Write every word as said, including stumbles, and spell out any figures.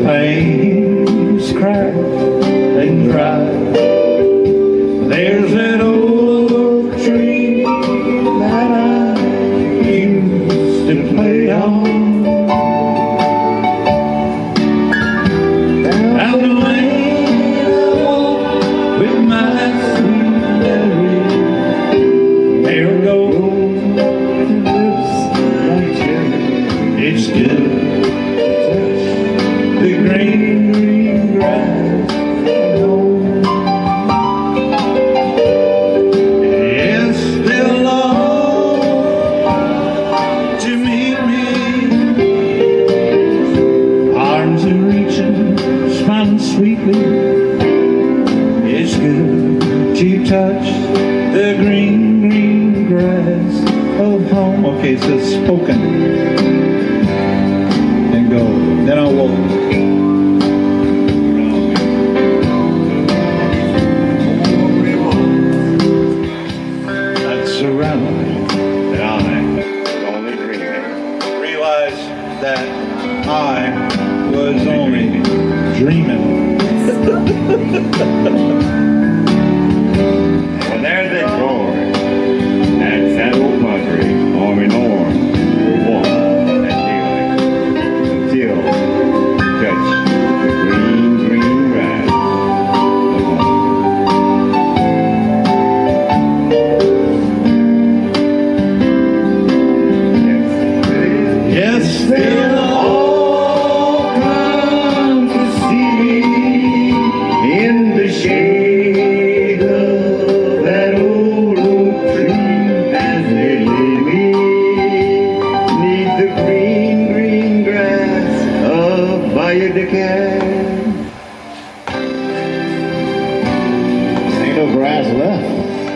panes crack and dry. There's an old oak tree that I used to play on. Down the lane I walk with my sweet Mary. There goes lips like cherry. It's good. The green, green grass at home. Yes, they'll long to meet me. Arms are reaching, smiling sweetly. It's good to touch the green, green grass of home. Okay, so it's spoken. And go. Then I'll walk. That I was only dreaming. Well, there's that drawer. That's that old country, arm in arm. We'll walk that daylight until touch the green, green grass of home. Yes, they'll all come to see me in the shade of that old oak tree as they lay me neath the green, green grass of bayou DeCade. Ain't no grass left.